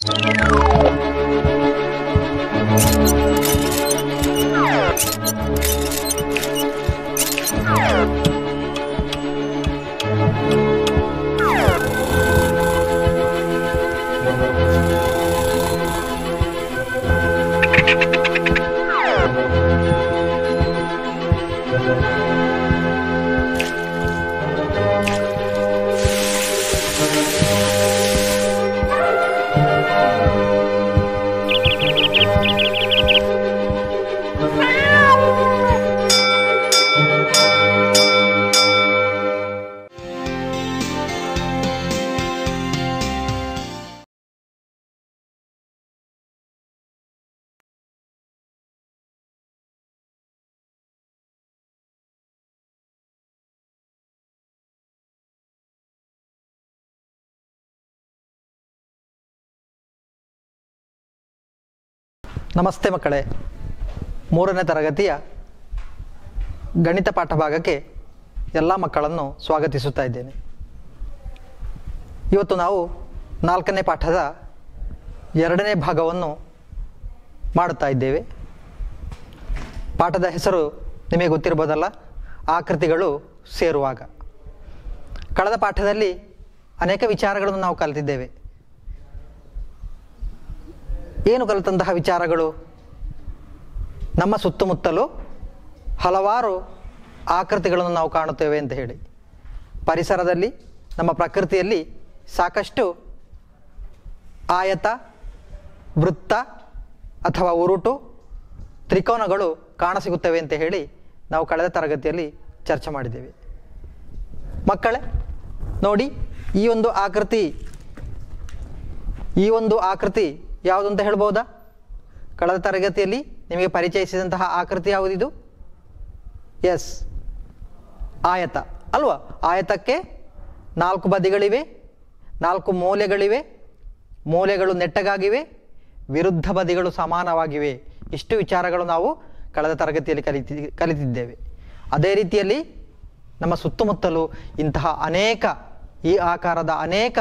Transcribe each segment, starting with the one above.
ನಮಸ್ತೆ ಮಕ್ಕಳೇ, 3ನೇ ತರಗತಿಯ ಗಣಿತ ಪಾಠ ಭಾಗಕ್ಕೆ ಎಲ್ಲ ಮಕ್ಕಳನ್ನು ಸ್ವಾಗತಿಸುತ್ತಾ ಇದ್ದೇನೆ. ಇವತ್ತು ನಾವು 4ನೇ ಪಾಠದ 2ನೇ ಭಾಗವನ್ನು ಮಾಡುತ್ತಾ ಇದ್ದೇವೆ. ಪಾಠದ ಹೆಸರು ನಿಮಗೆ ಗೊತ್ತಿರಬಹುದಲ್ಲ, ಆಕೃತಿಗಳು ಸೇರುವಾಗ. ಕಳೆದ ಪಾಠದಲ್ಲಿ ಅನೇಕ ವಿಚಾರಗಳನ್ನು ನಾವು ಕಲಿತಿದ್ದೇವೆ. ಏನು ಕಲಿತಂತಹ ವಿಚಾರಗಳು? ನಮ್ಮ ಸುತ್ತಮುತ್ತಲೂ ಹಲವಾರು ಆಕೃತಿಗಳನ್ನು ನಾವು ಕಾಣುತ್ತೇವೆ ಅಂತ ಹೇಳಿ. ಪರಿಸರದಲ್ಲಿ, ನಮ್ಮ ಪ್ರಕೃತಿಯಲ್ಲಿ ಸಾಕಷ್ಟು ಆಯತ, ವೃತ್ತ ಅಥವಾ ಉರುಟು, ತ್ರಿಕೋನಗಳು ಕಾಣಸಿಗುತ್ತವೆ ಅಂತ ಹೇಳಿ ನಾವು ಕಳೆದ ತರಗತಿಯಲ್ಲಿ ಚರ್ಚೆ ಮಾಡಿದ್ದೇವೆ. ಮಕ್ಕಳೇ ನೋಡಿ, ಈ ಒಂದು ಆಕೃತಿ ಯಾವುದು ಅಂತ ಹೇಳ್ಬೋದಾ? ಕಳೆದ ತರಗತಿಯಲ್ಲಿ ನಿಮಗೆ ಪರಿಚಯಿಸಿದಂತಹ ಆಕೃತಿ ಯಾವುದಿದು? ಎಸ್, ಆಯತ ಅಲ್ವಾ? ಆಯತಕ್ಕೆ 4 ಬದಿಗಳಿವೆ, 4 ಮೂಲೆಗಳಿವೆ, ಮೂಲೆಗಳು ನೆಟ್ಟಗಾಗಿವೆ, ವಿರುದ್ಧ ಬದಿಗಳು ಸಮಾನವಾಗಿವೆ. ಇಷ್ಟು ವಿಚಾರಗಳು ನಾವು ಕಳೆದ ತರಗತಿಯಲ್ಲಿ ಕಲಿತಿದ್ದೇವೆ. ಅದೇ ರೀತಿಯಲ್ಲಿ ನಮ್ಮ ಸುತ್ತಮುತ್ತಲೂ ಇಂತಹ ಈ ಆಕಾರದ ಅನೇಕ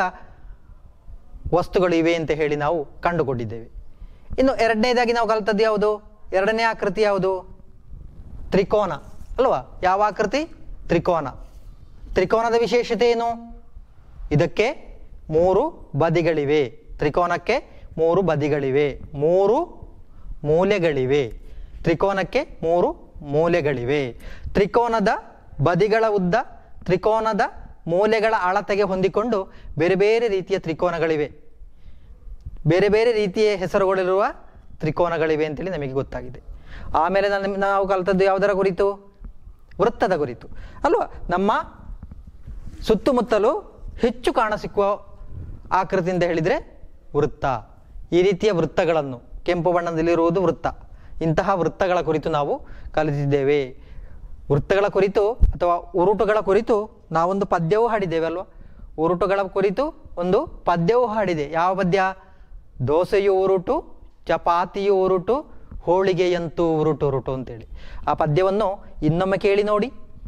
ವಸ್ತುಗಳು ಇವೆ ಅಂತ ಹೇಳಿ ನಾವು ಕಂಡುಕೊಂಡಿದ್ದೇವೆ. ಇನ್ನು 2ನೇದಾಗಿ ನಾವು ಕಲಿತದ್ದು ಯಾವುದು? 2ನೇ ಆಕೃತಿ ಯಾವುದು? ತ್ರಿಕೋನ ಅಲ್ವಾ? ಯಾವ ಆಕೃತಿ? ತ್ರಿಕೋನ. ತ್ರಿಕೋನದ ವಿಶೇಷತೆ ಏನು? ಇದಕ್ಕೆ 3 ಬದಿಗಳಿವೆ. ತ್ರಿಕೋನಕ್ಕೆ 3 ಬದಿಗಳಿವೆ, 3 ಮೂಲೆಗಳಿವೆ. ತ್ರಿಕೋನಕ್ಕೆ 3 ಮೂಲೆಗಳಿವೆ. ತ್ರಿಕೋನದ ಬದಿಗಳ ಉದ್ದ ತ್ರಿಕೋನದ ಮೂಲೆಗಳ ಅಳತೆಗೆ ಹೊಂದಿಕೊಂಡು ಬೇರೆ ಬೇರೆ ರೀತಿಯ ತ್ರಿಕೋನಗಳಿವೆ, ಬೇರೆ ಬೇರೆ ರೀತಿಯ ಹೆಸರುಗಳಿರುವ ತ್ರಿಕೋನಗಳಿವೆ ಅಂತೇಳಿ ನಮಗೆ ಗೊತ್ತಾಗಿದೆ. ಆಮೇಲೆ ನಾವು ಕಲಿತದ್ದು ಯಾವುದರ ಕುರಿತು? ವೃತ್ತದ ಕುರಿತು ಅಲ್ವಾ? ನಮ್ಮ ಸುತ್ತಮುತ್ತಲೂ ಹೆಚ್ಚು ಕಾಣಸಿಕ್ಕುವ ಆಕೃತಿ ಅಂತ ಹೇಳಿದರೆ ವೃತ್ತ. ಈ ರೀತಿಯ ವೃತ್ತಗಳನ್ನು, ಕೆಂಪು ಬಣ್ಣದಲ್ಲಿರುವುದು ವೃತ್ತ. ಇಂತಹ ವೃತ್ತಗಳ ಕುರಿತು ನಾವು ಕಲಿತಿದ್ದೇವೆ. ವೃತ್ತಗಳ ಕುರಿತು ಅಥವಾ ಉರುಟುಗಳ ಕುರಿತು ನಾವೊಂದು ಪದ್ಯವೂ ಹಾಡಿದ್ದೇವೆ ಅಲ್ವಾ? ಉರುಟುಗಳ ಕುರಿತು ಒಂದು ಪದ್ಯವೂ ಹಾಡಿದೆ. ಯಾವ ಪದ್ಯ? ದೋಸೆಯು ಉರುಟು, ಚಪಾತಿಯು ಉರುಟು, ಹೋಳಿಗೆಯಂತೂ ಉರುಟು ಉರುಟು ಅಂತೇಳಿ. ಆ ಪದ್ಯವನ್ನು ಇನ್ನೊಮ್ಮೆ ಕೇಳಿ ನೋಡಿ.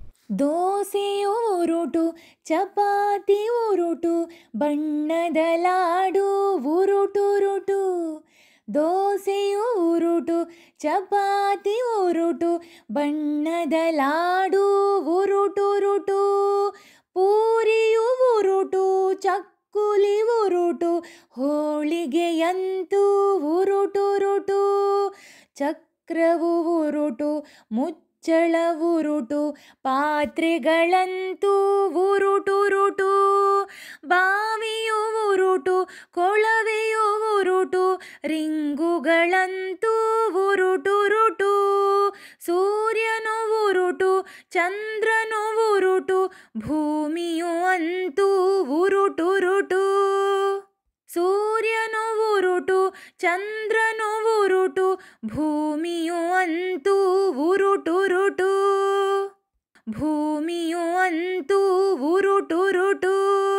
ದೋಸೆಯು ಉರುಟು, ಚಪಾತಿ ಉರುಟು, ಬಣ್ಣದ ಲಾಡು ಉರುಟುರುಟು. ದೋಸೆಯು ಉರುಟು, ಚಪಾತಿ ಉರುಟು, ಬಣ್ಣದ ಲಾಡು ಉರುಟುರುಟು. ಪೂರಿಯು ಉರುಟು, ಚಕ್ಕುಲಿ ಉರುಟು, ಹೋಳಿಗೆಯಂತೂ ಉರುಟುರುಟು. ಚಕ್ರವು ಉರುಟು, ಮುಚ್ಚಳ ಉರುಟು, ಪಾತ್ರೆಗಳಂತೂ ಉರುಟುರುಟು. ಬಾವಿಯು ಉರುಟು, ಕೊಳವೆಯು ಉರುಟು, ರಿಂಗುಗಳಂತೂ ಉರುಟುರುಟು. ಸೂರ್ಯನು ಉರುಟು, ಚಂದ್ರನು ಉರುಟು, ಭೂಮಿಯು ಅಂತೂ ಉರುಟುರುಟು. ಸೂರ್ಯನು ಉರುಟು, ಚಂದ್ರನು ಉರುಟು, ಭೂಮಿಯು ಅಂತೂ ಉರುಟುರುಟು. ಭೂಮಿಯು ಅಂತೂ ಉರುಟುರುಟು.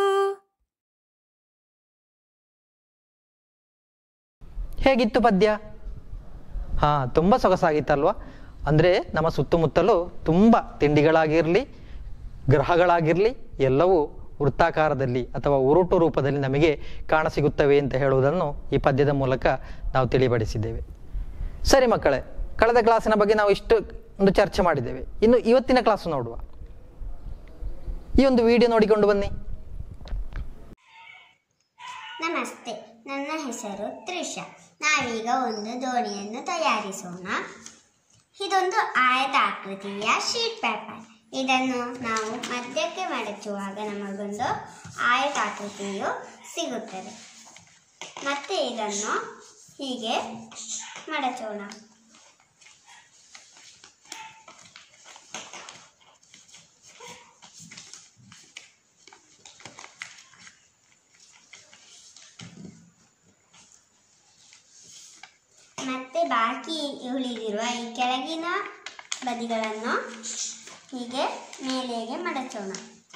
ಹೇಗಿತ್ತು ಪದ್ಯ? ತುಂಬ ಸೊಗಸಾಗಿತ್ತಲ್ವಾ? ಅಂದರೆ ನಮ್ಮ ಸುತ್ತಮುತ್ತಲೂ ತುಂಬ ತಿಂಡಿಗಳಾಗಿರಲಿ, ಗ್ರಹಗಳಾಗಿರಲಿ ಎಲ್ಲವೂ ವೃತ್ತಾಕಾರದಲ್ಲಿ ಅಥವಾ ಉರುಟು ರೂಪದಲ್ಲಿ ನಮಗೆ ಕಾಣಸಿಗುತ್ತವೆ ಅಂತ ಹೇಳುವುದನ್ನು ಈ ಪದ್ಯದ ಮೂಲಕ ನಾವು ತಿಳಿಪಡಿಸಿದ್ದೇವೆ. ಸರಿ ಮಕ್ಕಳೇ, ಕಳೆದ ಕ್ಲಾಸಿನ ಬಗ್ಗೆ ನಾವು ಇಷ್ಟು ಒಂದು ಚರ್ಚೆ ಮಾಡಿದ್ದೇವೆ. ಇನ್ನು ಇವತ್ತಿನ ಕ್ಲಾಸು ನೋಡುವ. ಈ ಒಂದು ವಿಡಿಯೋ ನೋಡಿಕೊಂಡು ಬನ್ನಿ. ನಮಸ್ತೆ, ನನ್ನ ಹೆಸರು ತ್ರಿಷಾ. ನಾವೀಗ ಒಂದು ದೋಣಿಯನ್ನು ತಯಾರಿಸೋಣ. ಇದೊಂದು ಆಯತಾಕೃತಿಯ ಶೀಟ್ ಪೇಪರ್. ಇದನ್ನು ನಾವು ಮಧ್ಯಕ್ಕೆ ಮಡಚುವಾಗ ನಮಗೊಂದು ಆಯತಾಕೃತಿಯು ಸಿಗುತ್ತದೆ. ಮತ್ತೆ ಇದನ್ನು ಹೀಗೆ ಮಡಚೋಣ. ಮತ್ತೆ ಬಾಕಿ ಉಳಿದಿರುವ ಈ ಕೆಳಗಿನ ಬದಿಗಳನ್ನು ಹೀಗೆ ಮೇಲೆಗೆ ಮಡಚೋಣ.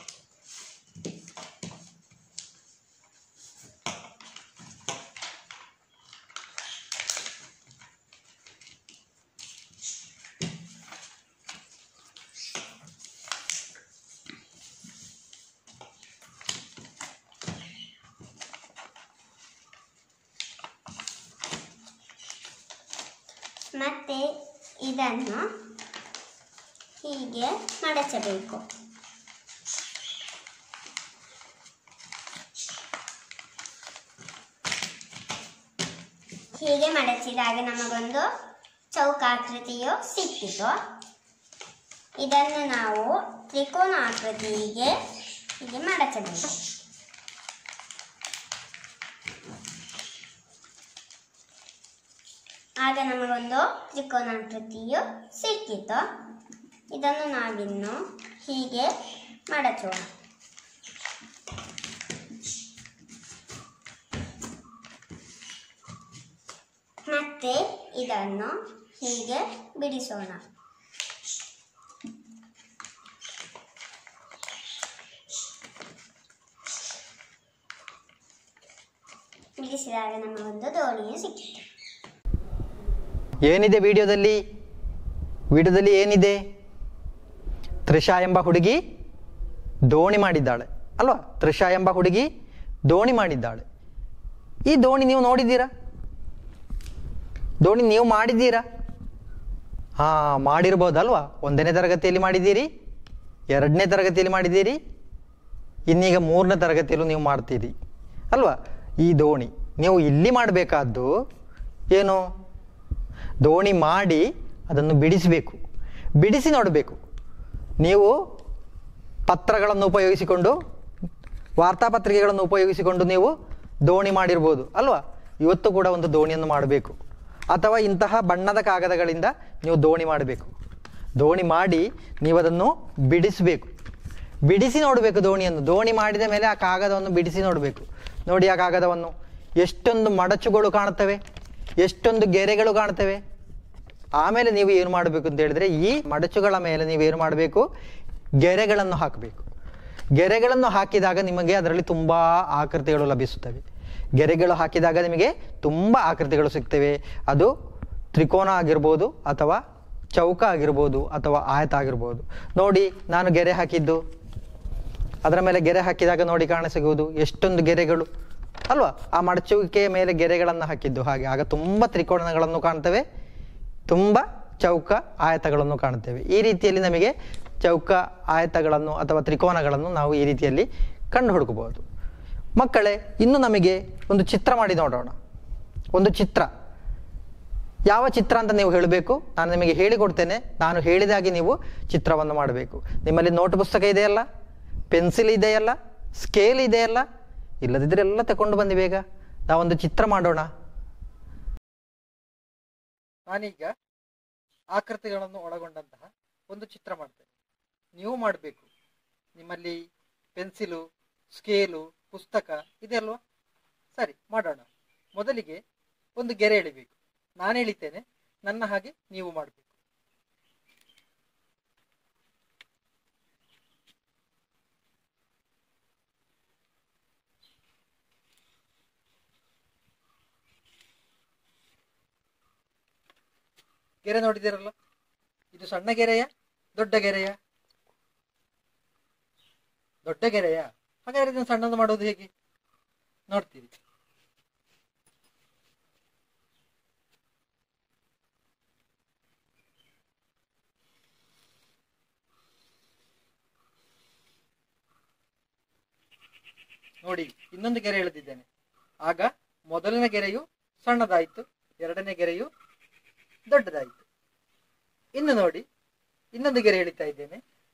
ಮತ್ತೆ ಇದನ್ನು ಹೀಗೆ ಮಡಚಬೇಕು. ಹೀಗೆ ಮಡಚಿದಾಗ ನಮಗೊಂದು ಚೌಕಾಕೃತಿಯು ಸಿಕ್ಕಿತು. ಇದನ್ನು ನಾವು ತ್ರಿಕೋನ ಆಕೃತಿಗೆ ಹೀಗೆ ಮಡಚಬೇಕು. ಆಗ ನಮಗೊಂದು ತ್ರಿಕೋನಾಕೃತಿಯು ಸಿಕ್ಕಿತು. ಇದನ್ನು ನಾವಿನ್ನು ಹೀಗೆ ಮಡಚೋಣ. ಮತ್ತೆ ಇದನ್ನು ಹೀಗೆ ಬಿಡಿಸೋಣ. ಬಿಡಿಸಿದಾಗ ನಮಗೊಂದು ದೋಣಿಯು ಸಿಕ್ಕಿತು. ಏನಿದೆ ವಿಡಿಯೋದಲ್ಲಿ ಏನಿದೆ? ತ್ರಿಷಾ ಎಂಬ ಹುಡುಗಿ ದೋಣಿ ಮಾಡಿದ್ದಾಳೆ ಅಲ್ವಾ? ತ್ರಿಷಾ ಎಂಬ ಹುಡುಗಿ ದೋಣಿ ಮಾಡಿದ್ದಾಳೆ. ಈ ದೋಣಿ ನೀವು ನೋಡಿದ್ದೀರಾ? ದೋಣಿ ನೀವು ಮಾಡಿದ್ದೀರಾ? ಮಾಡಿರ್ಬೋದಲ್ವಾ? 1ನೇ ತರಗತಿಯಲ್ಲಿ ಮಾಡಿದ್ದೀರಿ, 2ನೇ ತರಗತಿಯಲ್ಲಿ ಮಾಡಿದ್ದೀರಿ, ಇನ್ನೀಗ 3ನೇ ತರಗತಿಯಲ್ಲೂ ನೀವು ಮಾಡ್ತೀರಿ ಅಲ್ವಾ? ಈ ದೋಣಿ ನೀವು ಇಲ್ಲಿ ಮಾಡಬೇಕಾದ್ದು ಏನು? ದೋಣಿ ಮಾಡಿ ಅದನ್ನು ಬಿಡಿಸಬೇಕು, ಬಿಡಿಸಿ ನೋಡಬೇಕು. ನೀವು ಪತ್ರಗಳನ್ನು ಉಪಯೋಗಿಸಿಕೊಂಡು, ವಾರ್ತಾಪತ್ರಿಕೆಗಳನ್ನು ಉಪಯೋಗಿಸಿಕೊಂಡು ನೀವು ದೋಣಿ ಮಾಡಿರ್ಬೋದು ಅಲ್ವಾ? ಇವತ್ತು ಕೂಡ ಒಂದು ದೋಣಿಯನ್ನು ಮಾಡಬೇಕು. ಅಥವಾ ಇಂತಹ ಬಣ್ಣದ ಕಾಗದಗಳಿಂದ ನೀವು ದೋಣಿ ಮಾಡಬೇಕು. ದೋಣಿ ಮಾಡಿ ನೀವು ಅದನ್ನು ಬಿಡಿಸಬೇಕು, ಬಿಡಿಸಿ ನೋಡಬೇಕು ದೋಣಿಯನ್ನು. ದೋಣಿ ಮಾಡಿದ ಮೇಲೆ ಆ ಕಾಗದವನ್ನು ಬಿಡಿಸಿ ನೋಡಬೇಕು. ನೋಡಿ ಆ ಕಾಗದವನ್ನು, ಎಷ್ಟೊಂದು ಮಡಚುಗಳು ಕಾಣುತ್ತವೆ, ಎಷ್ಟೊಂದು ಗೆರೆಗಳು ಕಾಣ್ತವೆ. ಆಮೇಲೆ ನೀವು ಏನು ಮಾಡಬೇಕು ಅಂತ ಹೇಳಿದ್ರೆ, ಈ ಮಡಚುಗಳ ಮೇಲೆ ನೀವೇನು ಮಾಡಬೇಕು? ಗೆರೆಗಳನ್ನು ಹಾಕಬೇಕು. ಗೆರೆಗಳನ್ನು ಹಾಕಿದಾಗ ನಿಮಗೆ ಅದರಲ್ಲಿ ತುಂಬ ಆಕೃತಿಗಳು ಲಭಿಸುತ್ತವೆ. ಗೆರೆಗಳು ಹಾಕಿದಾಗ ನಿಮಗೆ ತುಂಬ ಆಕೃತಿಗಳು ಸಿಗ್ತವೆ. ಅದು ತ್ರಿಕೋನ ಆಗಿರ್ಬೋದು, ಅಥವಾ ಚೌಕ ಆಗಿರ್ಬೋದು, ಅಥವಾ ಆಯತ ಆಗಿರ್ಬೋದು. ನೋಡಿ ನಾನು ಗೆರೆ ಹಾಕಿದ್ದು, ಅದರ ಮೇಲೆ ಗೆರೆ ಹಾಕಿದಾಗ ನೋಡಿ ಕಾಣಸಿಗುವುದು ಎಷ್ಟೊಂದು ಗೆರೆಗಳು ಅಲ್ವಾ? ಆ ಮಡಚುವಿಕೆಯ ಮೇಲೆ ಗೆರೆಗಳನ್ನು ಹಾಕಿದ್ದು. ಆಗ ತುಂಬ ತ್ರಿಕೋನಗಳನ್ನು ಕಾಣ್ತವೆ, ತುಂಬ ಚೌಕ ಆಯತಗಳನ್ನು ಕಾಣುತ್ತೇವೆ. ಈ ರೀತಿಯಲ್ಲಿ ನಮಗೆ ಚೌಕ ಆಯತಗಳನ್ನು ಅಥವಾ ತ್ರಿಕೋನಗಳನ್ನು ನಾವು ಈ ರೀತಿಯಲ್ಲಿ ಕಂಡು ಹುಡುಕಬಹುದು. ಮಕ್ಕಳೇ, ಇನ್ನು ನಮಗೆ ಒಂದು ಚಿತ್ರ ಮಾಡಿ ನೋಡೋಣ. ಒಂದು ಚಿತ್ರ, ಯಾವ ಚಿತ್ರ ಅಂತ ನೀವು ಹೇಳಬೇಕು. ನಾನು ನಿಮಗೆ ಹೇಳಿಕೊಡ್ತೇನೆ, ನಾನು ಹೇಳಿದಾಗೆ ನೀವು ಚಿತ್ರವನ್ನು ಮಾಡಬೇಕು. ನಿಮ್ಮಲ್ಲಿ ನೋಟ್ ಪುಸ್ತಕ ಇದೆಯಲ್ಲ, ಪೆನ್ಸಿಲ್ ಇದೆಯಲ್ಲ, ಸ್ಕೇಲ್ ಇದೆಯಲ್ಲ? ಇಲ್ಲದಿದ್ದರೆ ಎಲ್ಲ ತಗೊಂಡು ಬನ್ನಿ ಬೇಗ. ನಾವೊಂದು ಚಿತ್ರ ಮಾಡೋಣ. ನಾನೀಗ ಆಕೃತಿಗಳನ್ನು ಒಳಗೊಂಡಂತಹ ಒಂದು ಚಿತ್ರ ಮಾಡ್ತೇನೆ. ನೀವು ಮಾಡಬೇಕು. ನಿಮ್ಮಲ್ಲಿ ಪೆನ್ಸಿಲು, ಸ್ಕೇಲು, ಪುಸ್ತಕ ಇದೆ ಅಲ್ವಾ? ಸರಿ, ಮಾಡೋಣ. ಮೊದಲಿಗೆ ಒಂದು ಗೆರೆ ಎಳಿಬೇಕು. ನಾನು ಎಳಿತೇನೆ, ನನ್ನ ಹಾಗೆ ನೀವು ಮಾಡಬೇಕು. ಗೆರೆ ನೋಡಿದಿರಲ್ಲ? ಇದು ಸಣ್ಣ ಗೆರೆಯ, ದೊಡ್ಡ ಗೆರೆಯ? ದೊಡ್ಡ ಗೆರೆಯ? ಹಾಗಾದ್ರೆ ಇದನ್ನು ಸಣ್ಣದು ಮಾಡೋದು ಹೇಗೆ ನೋಡ್ತೀರಿ. ನೋಡಿ, ಇನ್ನೊಂದು ಗೆರೆ ಎಳೆದಿದ್ದೇನೆ. ಆಗ ಮೊದಲನೇ ಗೆರೆಯು ಸಣ್ಣದಾಯಿತು, ಎರಡನೇ ಗೆರೆಯು ದೊಡ್ಡದಾಯಿತು. ಇನ್ನು ನೋಡಿ, ಇನ್ನೊಂದು ಗೆರೆ ಎಳಿತಾ ಇದ್ದೇನೆ.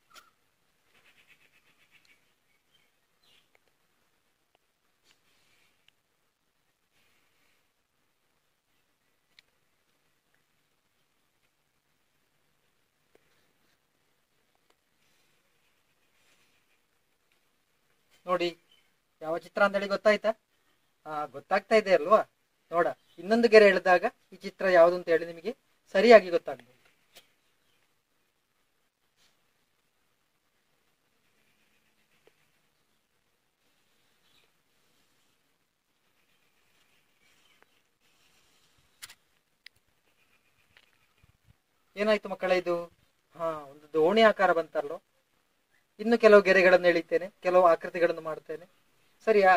ನೋಡಿ, ಯಾವ ಚಿತ್ರ ಅಂತ ಹೇಳಿ ಗೊತ್ತಾಯ್ತಾ? ಗೊತ್ತಾಗ್ತಾ ಇದೆ ಅಲ್ವಾ? ನೋಡ, ಇನ್ನೊಂದು ಗೆರೆ ಎಳೆದಾಗ ಈ ಚಿತ್ರ ಯಾವುದು ಅಂತ ಹೇಳಿ ನಿಮಗೆ ಸರಿಯಾಗಿ ಗೊತ್ತಾಗ್ತದೆ. ಏನಾಯ್ತು ಮಕ್ಕಳೇ ಇದು? ಒಂದು ದೋಣಿ ಆಕಾರ ಬಂತಲ್ಲೋ. ಇನ್ನು ಕೆಲವು ಗೆರೆಗಳನ್ನು ಎಳಿತೇನೆ, ಕೆಲವು ಆಕೃತಿಗಳನ್ನು ಮಾಡ್ತೇನೆ. ಸರಿಯಾ?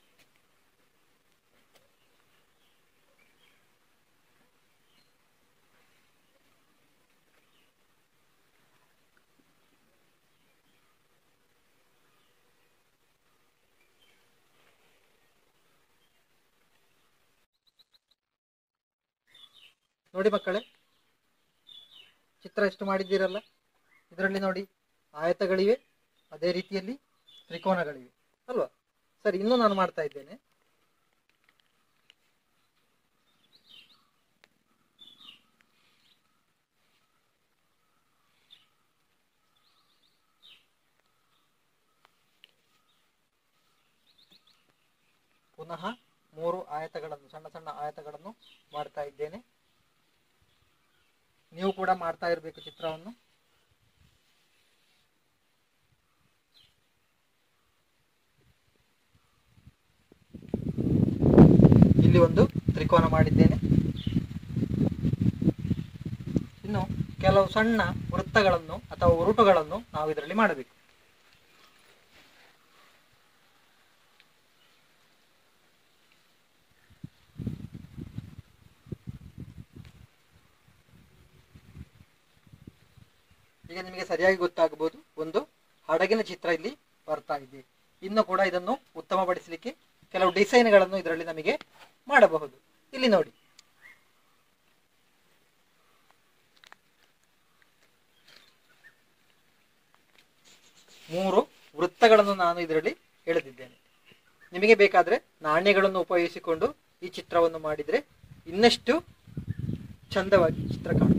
ನೋಡಿ ಮಕ್ಕಳೇ, ಚಿತ್ರ ಎಷ್ಟು ಮಾಡಿದ್ದೀರಲ್ಲ. ಇದರಲ್ಲಿ ನೋಡಿ, ಆಯತಗಳಿವೆ, ಅದೇ ರೀತಿಯಲ್ಲಿ ತ್ರಿಕೋನಗಳಿವೆ ಅಲ್ವಾ? ಸರಿ, ಇನ್ನೂ ನಾನು ಮಾಡ್ತಾ ಇದ್ದೇನೆ. ಪುನಃ 3 ಆಯತಗಳನ್ನು, ಸಣ್ಣ ಸಣ್ಣ ಆಯತಗಳನ್ನು ಮಾಡ್ತಾ ಇದ್ದೇನೆ. ನೀವು ಕೂಡ ಮಾಡ್ತಾ ಇರಬೇಕು ಚಿತ್ರವನ್ನು. ಇಲ್ಲಿ ಒಂದು ತ್ರಿಕೋನ ಮಾಡಿದ್ದೇನೆ. ಇನ್ನು ಕೆಲವು ಸಣ್ಣ ವೃತ್ತಗಳನ್ನು ಅಥವಾ ಉರುಟುಗಳನ್ನು ನಾವು ಇದರಲ್ಲಿ ಮಾಡಬೇಕು. ಈಗ ನಿಮಗೆ ಸರಿಯಾಗಿ ಗೊತ್ತಾಗಬಹುದು, ಒಂದು ಹಡಗಿನ ಚಿತ್ರ ಇಲ್ಲಿ ಬರ್ತಾ ಇದೆ. ಇನ್ನು ಕೂಡ ಇದನ್ನು ಉತ್ತಮಪಡಿಸಲಿಕ್ಕೆ ಕೆಲವು ಡಿಸೈನ್ಗಳನ್ನು ಇದರಲ್ಲಿ ನಮಗೆ ಮಾಡಬಹುದು. ಇಲ್ಲಿ ನೋಡಿ, ಮೂರು ವೃತ್ತಗಳನ್ನು ನಾನು ಇದರಲ್ಲಿ ಎಳೆದಿದ್ದೇನೆ. ನಿಮಗೆ ಬೇಕಾದ್ರೆ ನಾಣ್ಯಗಳನ್ನು ಉಪಯೋಗಿಸಿಕೊಂಡು ಈ ಚಿತ್ರವನ್ನು ಮಾಡಿದ್ರೆ ಇನ್ನಷ್ಟು ಚಂದವಾಗಿ ಚಿತ್ರ ಕಾಣುತ್ತದೆ.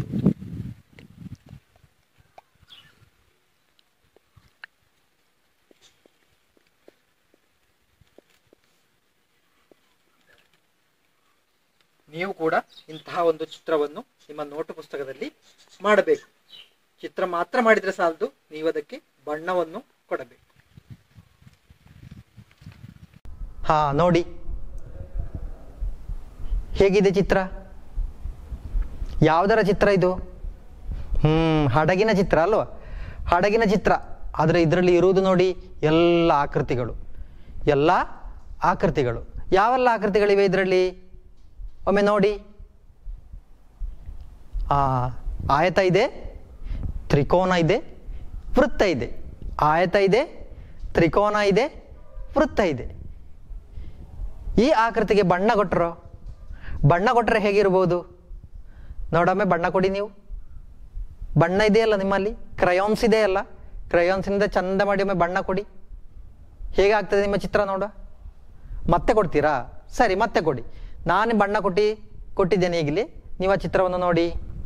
ನೀವು ಕೂಡ ಇಂತಹ ಒಂದು ಚಿತ್ರವನ್ನು ನಿಮ್ಮ ನೋಟು ಪುಸ್ತಕದಲ್ಲಿ ಮಾಡಬೇಕು. ಚಿತ್ರ ಮಾತ್ರ ಮಾಡಿದ್ರೆ ಸಾಲದು, ನೀವು ಅದಕ್ಕೆ ಬಣ್ಣವನ್ನು ಕೊಡಬೇಕು. ನೋಡಿ ಹೇಗಿದೆ ಚಿತ್ರ? ಯಾವುದರ ಚಿತ್ರ ಇದು? ಹಡಗಿನ ಚಿತ್ರ ಅಲ್ವಾ? ಹಡಗಿನ ಚಿತ್ರ. ಆದರೆ ಇದರಲ್ಲಿ ಇರುವುದು ನೋಡಿ ಎಲ್ಲ ಆಕೃತಿಗಳು. ಯಾವೆಲ್ಲ ಆಕೃತಿಗಳಿವೆ ಇದರಲ್ಲಿ? ಒಮ್ಮೆ ನೋಡಿ. ಆಯತ ಇದೆ, ತ್ರಿಕೋನ ಇದೆ, ವೃತ್ತ ಇದೆ. ಆಯತ ಇದೆ, ತ್ರಿಕೋನ ಇದೆ, ವೃತ್ತ ಇದೆ. ಈ ಆಕೃತಿಗೆ ಬಣ್ಣ ಕೊಟ್ಟರೆ ಹೇಗಿರ್ಬೋದು? ನೋಡೊಮ್ಮೆ ಬಣ್ಣ ಕೊಡಿ ನೀವು. ಬಣ್ಣ ಇದೆಯಲ್ಲ ನಿಮ್ಮಲ್ಲಿ, ಕ್ರಯಾನ್ಸ್ ಇದೆಯಲ್ಲ, ಕ್ರಯಾನ್ಸಿನಿಂದ ಚಂದ ಮಾಡಿ ಒಮ್ಮೆ ಬಣ್ಣ ಕೊಡಿ. ಹೇಗಾಗ್ತದೆ ನಿಮ್ಮ ಚಿತ್ರ ನೋಡುವ. ಮತ್ತೆ ಕೊಡ್ತೀರಾ? ಸರಿ, ಮತ್ತೆ ಕೊಡಿ. ನಾನು ಬಣ್ಣ ಕೊಟ್ಟಿದ್ದೇನೆ. ಈಗಲೇ ನೀವು ಆ ಚಿತ್ರವನ್ನು ನೋಡಿ.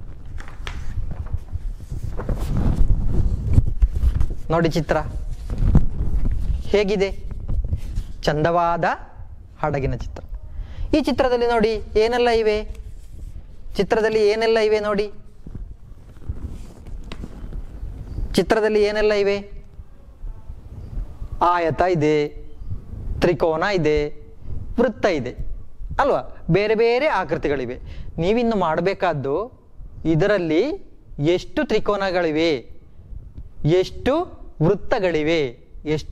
ನೋಡಿ ಚಿತ್ರ ಹೇಗಿದೆ? ಚಂದವಾದ ಹಡಗಿನ ಚಿತ್ರ. ಈ ಚಿತ್ರದಲ್ಲಿ ನೋಡಿ ಏನೆಲ್ಲ ಇವೆ? ನೋಡಿ ಚಿತ್ರದಲ್ಲಿ ಏನೆಲ್ಲ ಇವೆ? ಆಯತ ಇದೆ, ತ್ರಿಕೋನ ಇದೆ, ವೃತ್ತ ಇದೆ ಅಲ್ವಾ? ಬೇರೆ ಬೇರೆ ಆಕೃತಿಗಳಿವೆ. ನೀವಿನ್ನು ಮಾಡಬೇಕಾದ್ದು ಇದರಲ್ಲಿ ಎಷ್ಟು ತ್ರಿಕೋನಗಳಿವೆ, ಎಷ್ಟು ವೃತ್ತಗಳಿವೆ, ಎಷ್ಟು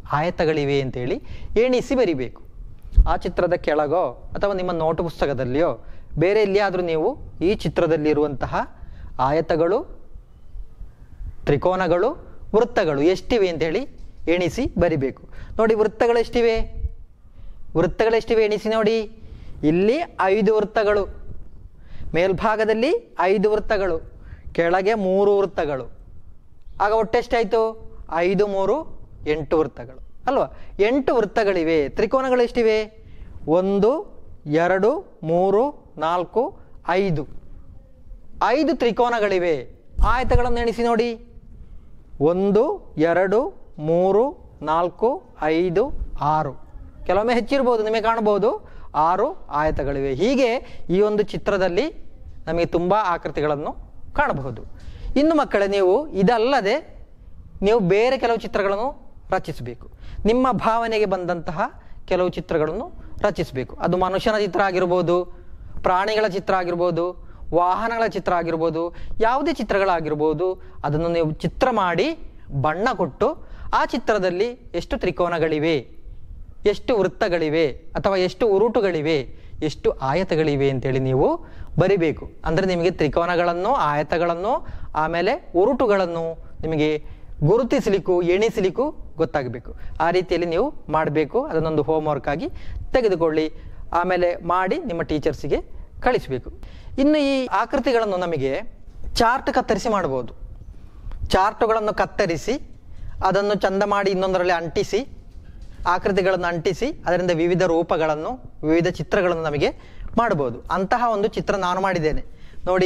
ಆಯತಗಳಿವೆ ಅಂತೇಳಿ ಎಣಿಸಿ ಬರಿಬೇಕು. ಆ ಚಿತ್ರದ ಕೆಳಗೋ ಅಥವಾ ನಿಮ್ಮ ನೋಟು ಪುಸ್ತಕದಲ್ಲಿಯೋ ಬೇರೆ ಎಲ್ಲಿಯಾದರೂ ನೀವು ಈ ಚಿತ್ರದಲ್ಲಿರುವಂತಹ ಆಯತಗಳು, ತ್ರಿಕೋನಗಳು, ವೃತ್ತಗಳು ಎಷ್ಟಿವೆ ಅಂತೇಳಿ ಎಣಿಸಿ ಬರಿಬೇಕು. ನೋಡಿ ವೃತ್ತಗಳು ಎಷ್ಟಿವೆ, ಎಣಿಸಿ ನೋಡಿ. ಇಲ್ಲಿ 5 ವೃತ್ತಗಳು, ಮೇಲ್ಭಾಗದಲ್ಲಿ 5 ವೃತ್ತಗಳು, ಕೆಳಗೆ 3 ವೃತ್ತಗಳು. ಆಗ ಒಟ್ಟೆಷ್ಟಾಯಿತು? 5 3 8 ವೃತ್ತಗಳು ಅಲ್ವಾ? 8 ವೃತ್ತಗಳಿವೆ. ತ್ರಿಕೋನಗಳು ಎಷ್ಟಿವೆ? 1 2 3 4 5. 5 ತ್ರಿಕೋನಗಳಿವೆ. ಆಯತಗಳನ್ನು ಎಣಿಸಿ ನೋಡಿ. 1 2 3 4 5 6. ಕೆಲವೊಮ್ಮೆ ಹೆಚ್ಚಿರ್ಬೋದು, ನಿಮಗೆ ಕಾಣಬಹುದು 6 ಆಯತಗಳಿವೆ. ಹೀಗೆ ಈ ಒಂದು ಚಿತ್ರದಲ್ಲಿ ನಮಗೆ ತುಂಬ ಆಕೃತಿಗಳನ್ನು ಕಾಣಬಹುದು. ಇನ್ನು ಮಕ್ಕಳೇ, ನೀವು ಇದಲ್ಲದೆ ನೀವು ಬೇರೆ ಕೆಲವು ಚಿತ್ರಗಳನ್ನು ರಚಿಸಬೇಕು. ನಿಮ್ಮ ಭಾವನೆಗೆ ಬಂದಂತಹ ಕೆಲವು ಚಿತ್ರಗಳನ್ನು ರಚಿಸಬೇಕು. ಅದು ಮನುಷ್ಯನ ಚಿತ್ರ ಆಗಿರ್ಬೋದು, ಪ್ರಾಣಿಗಳ ಚಿತ್ರ ಆಗಿರ್ಬೋದು, ವಾಹನಗಳ ಚಿತ್ರ ಆಗಿರ್ಬೋದು, ಯಾವುದೇ ಚಿತ್ರಗಳಾಗಿರ್ಬೋದು. ಅದನ್ನು ನೀವು ಚಿತ್ರ ಮಾಡಿ ಬಣ್ಣ ಕೊಟ್ಟು ಆ ಚಿತ್ರದಲ್ಲಿ ಎಷ್ಟು ತ್ರಿಕೋನಗಳಿವೆ, ಎಷ್ಟು ವೃತ್ತಗಳಿವೆ, ಅಥವಾ ಎಷ್ಟು ಉರುಟುಗಳಿವೆ, ಎಷ್ಟು ಆಯತಗಳಿವೆ ಅಂತೇಳಿ ನೀವು ಬರಿಬೇಕು. ಅಂದರೆ ನಿಮಗೆ ತ್ರಿಕೋನಗಳನ್ನು, ಆಯತಗಳನ್ನು, ಆಮೇಲೆ ಉರುಟುಗಳನ್ನು ನಿಮಗೆ ಗುರುತಿಸಲಿಕ್ಕೂ ಎಣಿಸಲಿಕ್ಕೂ ಗೊತ್ತಾಗಬೇಕು. ಆ ರೀತಿಯಲ್ಲಿ ನೀವು ಮಾಡಬೇಕು. ಅದನ್ನೊಂದು ಹೋಮ್ವರ್ಕ್ ಆಗಿ ತೆಗೆದುಕೊಳ್ಳಿ. ಆಮೇಲೆ ಮಾಡಿ ನಿಮ್ಮ ಟೀಚರ್ಸಿಗೆ ಕಳಿಸಬೇಕು. ಇನ್ನು ಈ ಆಕೃತಿಗಳನ್ನು ನಮಗೆ ಚಾರ್ಟ್ ಕತ್ತರಿಸಿ ಮಾಡ್ಬೋದು. ಚಾರ್ಟುಗಳನ್ನು ಕತ್ತರಿಸಿ ಅದನ್ನು ಚಂದ ಮಾಡಿ ಇನ್ನೊಂದರಲ್ಲಿ ಅಂಟಿಸಿ, ಆಕೃತಿಗಳನ್ನು ಅಂಟಿಸಿ ಅದರಿಂದ ವಿವಿಧ ರೂಪಗಳನ್ನು, ವಿವಿಧ ಚಿತ್ರಗಳನ್ನು ನಮಗೆ ಮಾಡ್ಬೋದು. ಅಂತಹ ಒಂದು ಚಿತ್ರ ನಾನು ಮಾಡಿದ್ದೇನೆ ನೋಡಿ.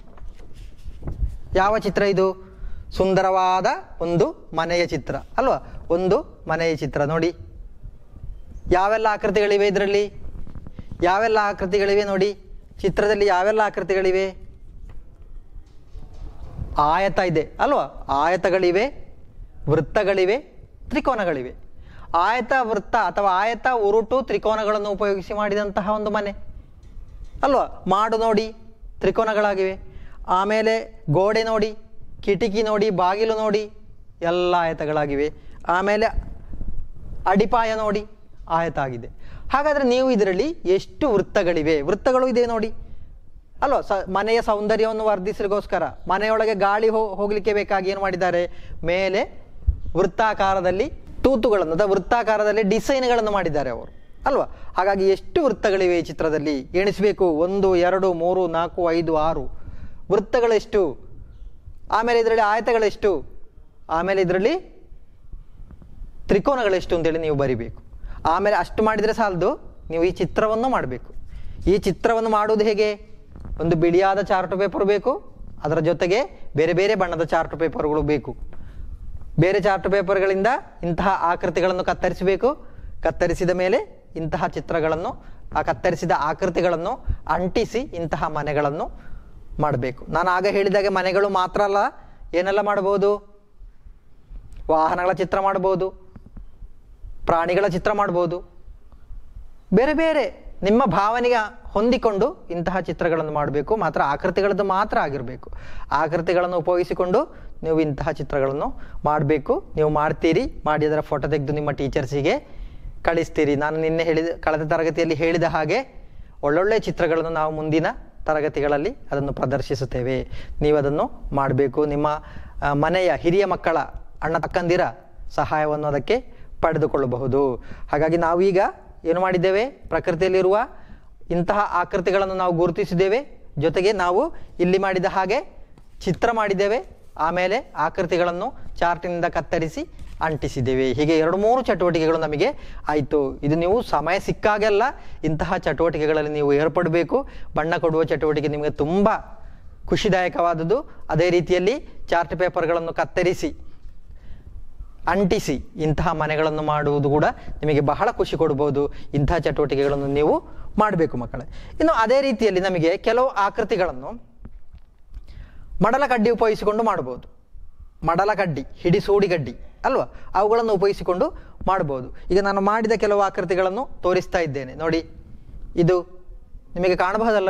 ಯಾವ ಚಿತ್ರ ಇದು? ಸುಂದರವಾದ ಒಂದು ಮನೆಯ ಚಿತ್ರ ಅಲ್ವಾ? ಒಂದು ಮನೆಯ ಚಿತ್ರ ನೋಡಿ. ಯಾವೆಲ್ಲ ಆಕೃತಿಗಳಿವೆ ಇದರಲ್ಲಿ? ಯಾವೆಲ್ಲ ಆಕೃತಿಗಳಿವೆ ನೋಡಿ ಚಿತ್ರದಲ್ಲಿ. ಯಾವೆಲ್ಲ ಆಕೃತಿಗಳಿವೆ? ಆಯತ ಇದೆ ಅಲ್ವಾ? ಆಯತಗಳಿವೆ, ವೃತ್ತಗಳಿವೆ, ತ್ರಿಕೋನಗಳಿವೆ. ಆಯತ, ವೃತ್ತ ಅಥವಾ ಆಯತ, ಉರುಟು, ತ್ರಿಕೋನಗಳನ್ನು ಉಪಯೋಗಿಸಿ ಮಾಡಿದಂತಹ ಒಂದು ಮನೆ ಅಲ್ವಾ? ಮಾಡು ನೋಡಿ, ತ್ರಿಕೋನಗಳಾಗಿವೆ. ಆಮೇಲೆ ಗೋಡೆ ನೋಡಿ, ಕಿಟಕಿ ನೋಡಿ, ಬಾಗಿಲು ನೋಡಿ, ಎಲ್ಲ ಆಯತಗಳಾಗಿವೆ. ಆಮೇಲೆ ಅಡಿಪಾಯ ನೋಡಿ, ಆಯತ ಆಗಿದೆ. ಹಾಗಾದರೆ ನೀವು ಇದರಲ್ಲಿ ಎಷ್ಟು ವೃತ್ತಗಳಿವೆ? ವೃತ್ತಗಳು ಇದೆ ನೋಡಿ ಅಲ್ವಾ? ಮನೆಯ ಸೌಂದರ್ಯವನ್ನು ವರ್ಧಿಸಲಿಕ್ಕೋಸ್ಕರ ಮನೆಯೊಳಗೆ ಗಾಳಿ ಹೋಗಲಿಕ್ಕೆ ಬೇಕಾಗಿ ಏನು ಮಾಡಿದ್ದಾರೆ? ಮೇಲೆ ವೃತ್ತಾಕಾರದಲ್ಲಿ ತೂತುಗಳನ್ನು ಅಥವಾ ವೃತ್ತಾಕಾರದಲ್ಲಿ ಡಿಸೈನ್ಗಳನ್ನು ಮಾಡಿದ್ದಾರೆ ಅವರು ಅಲ್ವಾ? ಹಾಗಾಗಿ ಎಷ್ಟು ವೃತ್ತಗಳಿವೆ ಈ ಚಿತ್ರದಲ್ಲಿ ಎಣಿಸಬೇಕು. 1 2 3 4 5 6 ವೃತ್ತಗಳೆಷ್ಟು? ಆಮೇಲೆ ಇದರಲ್ಲಿ ಆಯತಗಳೆಷ್ಟು? ಆಮೇಲೆ ಇದರಲ್ಲಿ ತ್ರಿಕೋನಗಳೆಷ್ಟು ಅಂತೇಳಿ ನೀವು ಬರಿಬೇಕು. ಆಮೇಲೆ ಅಷ್ಟು ಮಾಡಿದರೆ ಸಾಲದು, ನೀವು ಈ ಚಿತ್ರವನ್ನು ಮಾಡಬೇಕು. ಈ ಚಿತ್ರವನ್ನು ಮಾಡುವುದು ಹೇಗೆ? ಒಂದು ಬಿಳಿಯಾದ ಚಾರ್ಟ್ ಪೇಪರ್ ಬೇಕು, ಅದರ ಜೊತೆಗೆ ಬೇರೆ ಬೇರೆ ಬಣ್ಣದ ಚಾರ್ಟ್ ಪೇಪರ್ಗಳು ಬೇಕು. ಬೇರೆ ಚಾರ್ಟ್ ಪೇಪರ್ಗಳಿಂದ ಇಂತಹ ಆಕೃತಿಗಳನ್ನು ಕತ್ತರಿಸಬೇಕು. ಕತ್ತರಿಸಿದ ಮೇಲೆ ಇಂತಹ ಚಿತ್ರಗಳನ್ನು, ಆ ಕತ್ತರಿಸಿದ ಆಕೃತಿಗಳನ್ನು ಅಂಟಿಸಿ ಇಂತಹ ಮನೆಗಳನ್ನು ಮಾಡಬೇಕು. ನಾನು ಆಗ ಹೇಳಿದಾಗೆ ಮನೆಗಳು ಮಾತ್ರ ಅಲ್ಲ, ಏನೆಲ್ಲ ಮಾಡಬಹುದು? ವಾಹನಗಳ ಚಿತ್ರ ಮಾಡ್ಬೋದು, ಪ್ರಾಣಿಗಳ ಚಿತ್ರ ಮಾಡ್ಬೋದು, ಬೇರೆ ಬೇರೆ ನಿಮ್ಮ ಭಾವನೆಗೆ ಹೊಂದಿಕೊಂಡು ಇಂತಹ ಚಿತ್ರಗಳನ್ನು ಮಾಡಬೇಕು. ಮಾತ್ರ ಆಕೃತಿಗಳದ್ದು ಮಾತ್ರ ಆಗಿರಬೇಕು. ಆಕೃತಿಗಳನ್ನು ಉಪಯೋಗಿಸಿಕೊಂಡು ನೀವು ಇಂತಹ ಚಿತ್ರಗಳನ್ನು ಮಾಡಬೇಕು. ನೀವು ಮಾಡ್ತೀರಿ, ಮಾಡಿ ಅದರ ಫೋಟೋ ತೆಗೆದು ನಿಮ್ಮ ಟೀಚರ್ಸಿಗೆ ಕಳಿಸ್ತೀರಿ. ನಾನು ನಿನ್ನೆ ಕಳೆದ ತರಗತಿಯಲ್ಲಿ ಹೇಳಿದ ಹಾಗೆ ಒಳ್ಳೊಳ್ಳೆ ಚಿತ್ರಗಳನ್ನು ನಾವು ಮುಂದಿನ ತರಗತಿಗಳಲ್ಲಿ ಅದನ್ನು ಪ್ರದರ್ಶಿಸುತ್ತೇವೆ. ನೀವು ಅದನ್ನು ಮಾಡಬೇಕು. ನಿಮ್ಮ ಮನೆಯ ಹಿರಿಯ ಮಕ್ಕಳ, ಅಣ್ಣ ತಕ್ಕಂದಿರ ಸಹಾಯವನ್ನು ಅದಕ್ಕೆ ಪಡೆದುಕೊಳ್ಳಬಹುದು. ಹಾಗಾಗಿ ನಾವೀಗ ಏನು ಮಾಡಿದ್ದೇವೆ? ಪ್ರಕೃತಿಯಲ್ಲಿರುವ ಇಂತಹ ಆಕೃತಿಗಳನ್ನು ನಾವು ಗುರುತಿಸಿದ್ದೇವೆ. ಜೊತೆಗೆ ನಾವು ಇಲ್ಲಿ ಮಾಡಿದ ಹಾಗೆ ಚಿತ್ರ ಮಾಡಿದ್ದೇವೆ. ಆಮೇಲೆ ಆಕೃತಿಗಳನ್ನು ಚಾರ್ಟಿನಿಂದ ಕತ್ತರಿಸಿ ಅಂಟಿಸಿದ್ದೇವೆ. ಹೀಗೆ 2-3 ಚಟುವಟಿಕೆಗಳು ನಮಗೆ ಆಯಿತು. ಇದು ನೀವು ಸಮಯ ಸಿಕ್ಕಾಗೆಲ್ಲ ಇಂತಹ ಚಟುವಟಿಕೆಗಳಲ್ಲಿ ನೀವು ಏರ್ಪಡಬೇಕು. ಬಣ್ಣ ಕೊಡುವ ಚಟುವಟಿಕೆ ನಿಮಗೆ ತುಂಬ ಖುಷಿದಾಯಕವಾದದ್ದು. ಅದೇ ರೀತಿಯಲ್ಲಿ ಚಾರ್ಟ್ ಪೇಪರ್ಗಳನ್ನು ಕತ್ತರಿಸಿ ಅಂಟಿಸಿ ಇಂತಹ ಮನೆಗಳನ್ನು ಮಾಡುವುದು ಕೂಡ ನಿಮಗೆ ಬಹಳ ಖುಷಿ ಕೊಡ್ಬೋದು. ಇಂತಹ ಚಟುವಟಿಕೆಗಳನ್ನು ನೀವು ಮಾಡಬೇಕು ಮಕ್ಕಳೇ. ಇನ್ನು ಅದೇ ರೀತಿಯಲ್ಲಿ ನಮಗೆ ಕೆಲವು ಆಕೃತಿಗಳನ್ನು ಮಡಲ ಕಡ್ಡಿ ಉಪಯೋಗಿಸಿಕೊಂಡು ಮಾಡ್ಬೋದು. ಮಡಲ ಕಡ್ಡಿ, ಹಿಡಿಸೂಡಿ ಗಡ್ಡಿ ಅಲ್ವಾ? ಅವುಗಳನ್ನು ಉಪಯೋಗಿಸಿಕೊಂಡು ಮಾಡ್ಬೋದು. ಈಗ ನಾನು ಮಾಡಿದ ಕೆಲವು ಆಕೃತಿಗಳನ್ನು ತೋರಿಸ್ತಾ ಇದ್ದೇನೆ ನೋಡಿ. ಇದು ನಿಮಗೆ ಕಾಣಬಹುದಲ್ಲ?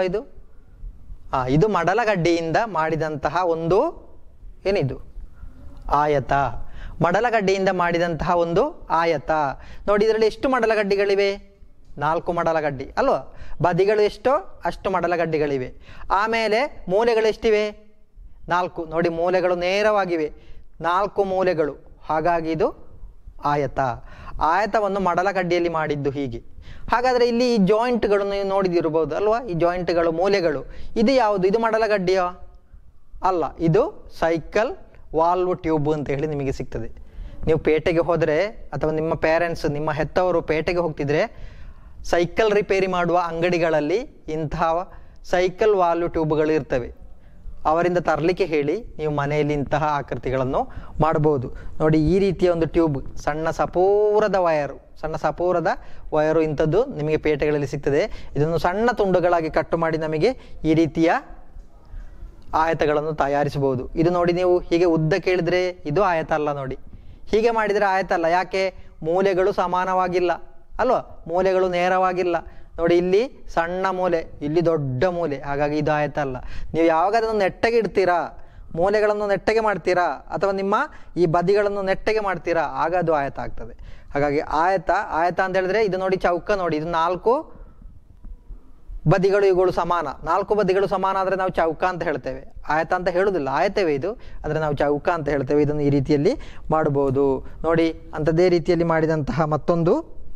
ಇದು ಮಡಲ ಗಡ್ಡಿಯಿಂದ ಮಾಡಿದಂತಹ ಒಂದು ಏನಿದು ಆಯತ. ಮಡಲಗಡ್ಡೆಯಿಂದ ಮಾಡಿದಂತಹ ಒಂದು ಆಯತ. ನೋಡಿ ಇದರಲ್ಲಿ ಎಷ್ಟು ಮಡಲಗಡ್ಡೆಗಳಿವೆ? 4 ಮಡಲಗಡ್ಡೆ ಅಲ್ವಾ? ಬದಿಗಳು ಎಷ್ಟೋ ಅಷ್ಟು ಮಡಲಗಡ್ಡೆಗಳಿವೆ. ಆಮೇಲೆ ಮೂಲೆಗಳು ಎಷ್ಟಿವೆ? 4. ನೋಡಿ ಮೂಲೆಗಳು ನೇರವಾಗಿವೆ, 4 ಮೂಲೆಗಳು. ಹಾಗಾಗಿ ಇದು ಆಯತ. ಆಯತವನ್ನು ಮಡಲಗಡ್ಡೆಯಲ್ಲಿ ಮಾಡಿದ್ದು ಹೀಗೆ. ಹಾಗಾದರೆ ಇಲ್ಲಿ ಈ ಜಾಯಿಂಟ್ಗಳು ನೀವು ನೋಡಿದಿರಬಹುದು ಅಲ್ವಾ? ಈ ಜಾಯಿಂಟ್ಗಳು, ಮೂಲೆಗಳು, ಇದು ಯಾವುದು? ಇದು ಮಡಲಗಡ್ಡೆಯ ಅಲ್ಲ, ಇದು ಸೈಕಲ್ ವಾಲ್ವ್ ಟ್ಯೂಬ್ ಅಂತ ಹೇಳಿ ನಿಮಗೆ ಸಿಗ್ತದೆ. ನೀವು ಪೇಟೆಗೆ ಹೋದರೆ ಅಥವಾ ನಿಮ್ಮ ಪೇರೆಂಟ್ಸ್, ನಿಮ್ಮ ಹೆತ್ತವರು ಪೇಟೆಗೆ ಹೋಗ್ತಿದ್ರೆ ಸೈಕಲ್ ರಿಪೇರಿ ಮಾಡುವ ಅಂಗಡಿಗಳಲ್ಲಿ ಇಂತಹ ಸೈಕಲ್ ವಾಲ್ವ್ ಟ್ಯೂಬ್ಗಳು ಇರ್ತವೆ. ಅವರಿಂದ ತರಲಿಕ್ಕೆ ಹೇಳಿ ನೀವು ಮನೆಯಲ್ಲಿ ಇಂತಹ ಆಕೃತಿಗಳನ್ನು ಮಾಡಬಹುದು. ನೋಡಿ ಈ ರೀತಿಯ ಒಂದು ಟ್ಯೂಬ್, ಸಣ್ಣ ಸಪೂರದ ವಯರು ಇಂಥದ್ದು ನಿಮಗೆ ಪೇಟೆಗಳಲ್ಲಿ ಸಿಗ್ತದೆ. ಇದನ್ನು ಸಣ್ಣ ತುಂಡುಗಳಾಗಿ ಕಟ್ಟು ಮಾಡಿ ನಮಗೆ ಈ ರೀತಿಯ ಆಯತಗಳನ್ನು ತಯಾರಿಸಬಹುದು. ಇದು ನೋಡಿ ನೀವು ಹೀಗೆ ಉದ್ದ ಕೇಳಿದ್ರೆ ಇದು ಆಯತ ಅಲ್ಲ. ನೋಡಿ ಹೀಗೆ ಮಾಡಿದರೆ ಆಯತ ಅಲ್ಲ. ಯಾಕೆ? ಮೂಲೆಗಳು ಸಮಾನವಾಗಿಲ್ಲ ಅಲ್ವಾ? ಮೂಲೆಗಳು ನೇರವಾಗಿಲ್ಲ. ನೋಡಿ ಇಲ್ಲಿ ಸಣ್ಣ ಮೂಲೆ, ಇಲ್ಲಿ ದೊಡ್ಡ ಮೂಲೆ, ಹಾಗಾಗಿ ಇದು ಆಯತ ಅಲ್ಲ. ನೀವು ಯಾವಾಗ ಅದನ್ನು ನೆಟ್ಟಗೆ ಇಡ್ತೀರಾ, ಮೂಲೆಗಳನ್ನು ನೆಟ್ಟಗೆ ಮಾಡ್ತೀರಾ ಅಥವಾ ನಿಮ್ಮ ಈ ಬದಿಗಳನ್ನು ನೆಟ್ಟಗೆ ಮಾಡ್ತೀರಾ, ಆಗ ಅದು ಆಯತ ಆಗ್ತದೆ. ಹಾಗಾಗಿ ಆಯತ ಅಂತ ಹೇಳಿದ್ರೆ ಇದು ನೋಡಿ ಚೌಕ. ನೋಡಿ ಇದು 4 ಬದಿಗಳು, ಇವುಗಳು ಸಮಾನ. 4 ಬದಿಗಳು ಸಮಾನ ಆದರೆ ನಾವು ಚೌಕ ಅಂತ ಹೇಳ್ತೇವೆ, ಆಯತ ಅಂತ ಹೇಳುವುದಿಲ್ಲ. ಆಯತವೇ ಇದು, ಆದರೆ ನಾವು ಚೌಕ ಅಂತ ಹೇಳ್ತೇವೆ. ಇದನ್ನು ಈ ರೀತಿಯಲ್ಲಿ ಮಾಡಬಹುದು. ನೋಡಿ ಅಂಥದ್ದೇ ರೀತಿಯಲ್ಲಿ ಮಾಡಿದಂತಹ ಮತ್ತೊಂದು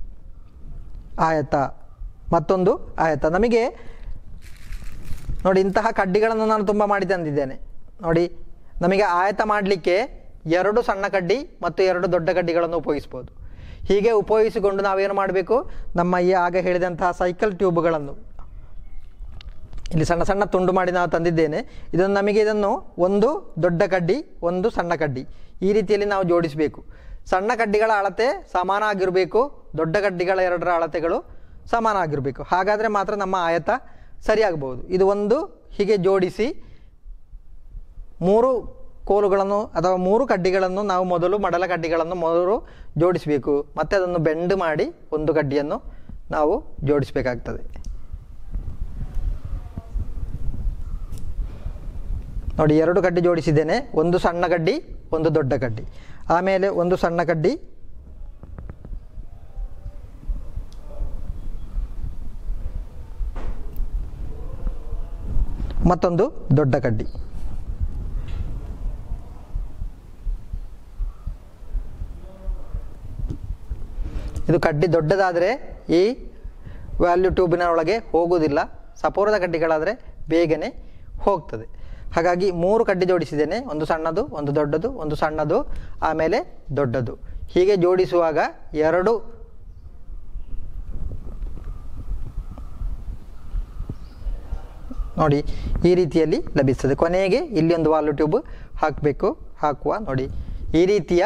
ಆಯತ ನಮಗೆ ನೋಡಿ. ಇಂತಹ ಕಡ್ಡಿಗಳನ್ನು ನಾನು ತುಂಬ ಮಾಡಿ ತಂದಿದ್ದೇನೆ. ನೋಡಿ ನಮಗೆ ಆಯತ ಮಾಡಲಿಕ್ಕೆ 2 ಸಣ್ಣ ಕಡ್ಡಿ ಮತ್ತು 2 ದೊಡ್ಡ ಕಡ್ಡಿಗಳನ್ನು ಉಪಯೋಗಿಸ್ಬೋದು. ಹೀಗೆ ಉಪಯೋಗಿಸಿಕೊಂಡು ನಾವೇನು ಮಾಡಬೇಕು? ನಮ್ಮ ಈ ಆಗ ಹೇಳಿದಂತಹ ಸೈಕಲ್ ಟ್ಯೂಬ್ಗಳನ್ನು ಇಲ್ಲಿ ಸಣ್ಣ ಸಣ್ಣ ತುಂಡು ಮಾಡಿ ನಾವು ತಂದಿದ್ದೇನೆ. ಇದನ್ನು ಒಂದು ದೊಡ್ಡ ಕಡ್ಡಿ, ಒಂದು ಸಣ್ಣ ಕಡ್ಡಿ, ಈ ರೀತಿಯಲ್ಲಿ ನಾವು ಜೋಡಿಸಬೇಕು. ಸಣ್ಣ ಕಡ್ಡಿಗಳ ಅಳತೆ ಸಮಾನ ಆಗಿರಬೇಕು, ದೊಡ್ಡ ಕಡ್ಡಿಗಳ 2ರ ಅಳತೆಗಳು ಸಮಾನ ಆಗಿರಬೇಕು. ಹಾಗಾದರೆ ಮಾತ್ರ ನಮ್ಮ ಆಯತ ಸರಿಯಾಗಬಹುದು. ಇದು ಒಂದು ಹೀಗೆ ಜೋಡಿಸಿ 3 ಕೋಲುಗಳನ್ನು ಅಥವಾ 3 ಕಡ್ಡಿಗಳನ್ನು ನಾವು ಮಡಲ ಕಡ್ಡಿಗಳನ್ನು ಮೊದಲು ಜೋಡಿಸಬೇಕು. ಮತ್ತೆ ಅದನ್ನು ಬೆಂಡ್ ಮಾಡಿ ಒಂದು ಕಡ್ಡಿಯನ್ನು ನಾವು ಜೋಡಿಸಬೇಕಾಗ್ತದೆ. ನೋಡಿ 2 ಕಡ್ಡಿ ಜೋಡಿಸಿದ್ದೇನೆ. ಒಂದು ಸಣ್ಣ ಕಡ್ಡಿ, ಒಂದು ದೊಡ್ಡ ಕಡ್ಡಿ, ಆಮೇಲೆ ಒಂದು ಸಣ್ಣ ಕಡ್ಡಿ, ಮತ್ತೊಂದು ದೊಡ್ಡ ಕಡ್ಡಿ. ಇದು ಕಡ್ಡಿ ದೊಡ್ಡದಾದರೆ ಈ ವ್ಯಾಲ್ಯೂ ಟ್ಯೂಬಿನ ಒಳಗೆ ಹೋಗುವುದಿಲ್ಲ, ಸಪೂರದ ಕಡ್ಡಿಗಳಾದರೆ ಬೇಗನೆ ಹೋಗ್ತದೆ. ಹಾಗಾಗಿ 3 ಕಡ್ಡಿ ಜೋಡಿಸಿದ್ದೇನೆ. ಒಂದು ಸಣ್ಣದು, ಒಂದು ದೊಡ್ಡದು, ಒಂದು ಸಣ್ಣದು, ಆಮೇಲೆ ದೊಡ್ಡದು. ಹೀಗೆ ಜೋಡಿಸುವಾಗ 2 ನೋಡಿ ಈ ರೀತಿಯಲ್ಲಿ ಲಭಿಸ್ತದೆ. ಕೊನೆಗೆ ಇಲ್ಲಿ ಒಂದು ವಾಲ್ವ್ ಟ್ಯೂಬ್ ಹಾಕುವ ನೋಡಿ ಈ ರೀತಿಯ